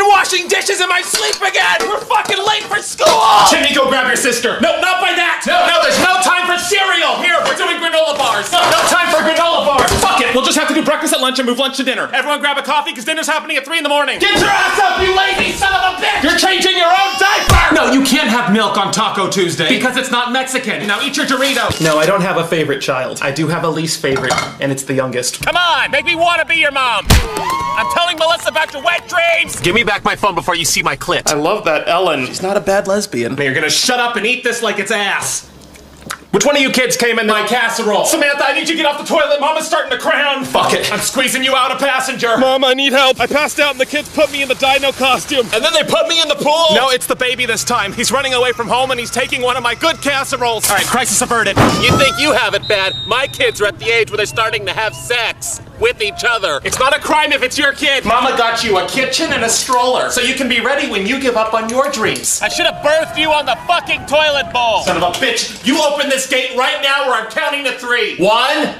fucking washing dishes in my sleep again! We're fucking late for school! Jimmy, go grab your sister. No, not by that! No, there's no time for cereal! Here, we're doing granola bars! No time for granola bars! Fuck it! We'll just have to do breakfast at lunch and move lunch to dinner. Everyone grab a coffee, because dinner's happening at 3 in the morning. Get your ass up, you lazy son of a bitch! You're changing your own diaper! No, you can't have milk on Taco Tuesday. Because it's not Mexican. Now eat your Dorito. No, I don't have a favorite child. I do have a least favorite, and it's the youngest. Come on, make me want to be your mom. I'm telling Melissa about your wet dreams. Give me back my phone before you see my clit. I love that Ellen. She's not a bad lesbian. Now you're gonna shut up and eat this like it's ass. Which one of you kids came in my casserole? Samantha, I need you to get off the toilet. Mama's starting to crown. Fuck it. I'm squeezing you out, a passenger. Mom, I need help. I passed out and the kids put me in the dino costume. And then they put me in the pool. No, it's the baby this time. He's running away from home and he's taking one of my good casseroles. All right, crisis averted. You think you have it bad. My kids are at the age where they're starting to have sex with each other. It's not a crime if it's your kid. Mama got you a kitchen and a stroller, so you can be ready when you give up on your dreams. I should have birthed you on the fucking toilet bowl. Son of a bitch, you open this gate right now or I'm counting to 3. 1,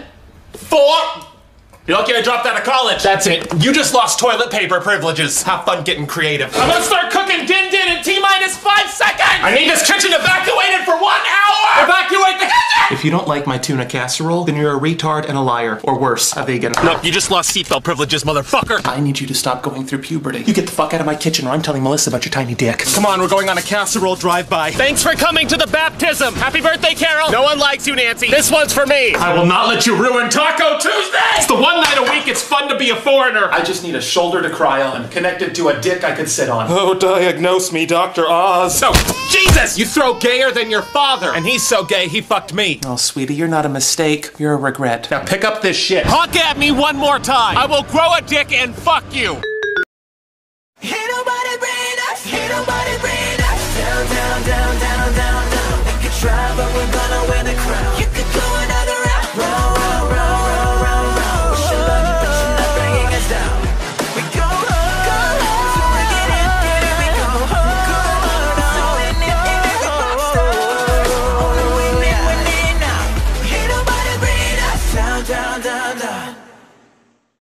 4. You're lucky I dropped out of college. That's it. You just lost toilet paper privileges. Have fun getting creative. I'm gonna start cooking din din in T-minus 5 seconds. I need this kitchen evacuated for 1 hour. Evacuate the kitchen. If you don't like my tuna casserole, then you're a retard and a liar, or worse, a vegan. No, you just lost seatbelt privileges, motherfucker. I need you to stop going through puberty. You get the fuck out of my kitchen or I'm telling Melissa about your tiny dick. Come on, we're going on a casserole drive-by. Thanks for coming to the baptism. Happy birthday, Carol. No one likes you, Nancy. This one's for me. I will not let you ruin Taco Tuesday. It's the one night a week it's fun to be a foreigner. I just need a shoulder to cry on, connected to a dick I could sit on. Oh, diagnose me, Dr. Oz. Oh, Jesus! You throw gayer than your father, and he's so gay he fucked me. Oh, sweetie, you're not a mistake. You're a regret. Now pick up this shit. Honk at me one more time. I will grow a dick and fuck you. Ain't nobody bring us, ain't nobody bring us down, down, down.